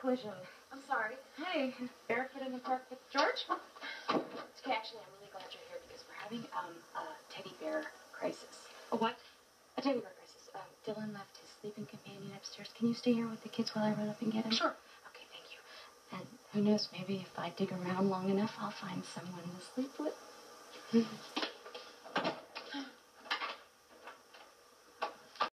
collision. I'm sorry. Hey, barefoot in the park with George? Okay, actually, I'm really glad you're here because we're having a teddy bear crisis. A what? A teddy bear crisis. Dylan left his sleeping companion upstairs. Can you stay here with the kids while I run up and get him? Sure. Okay, thank you. And who knows, maybe if I dig around long enough, I'll find someone to sleep with.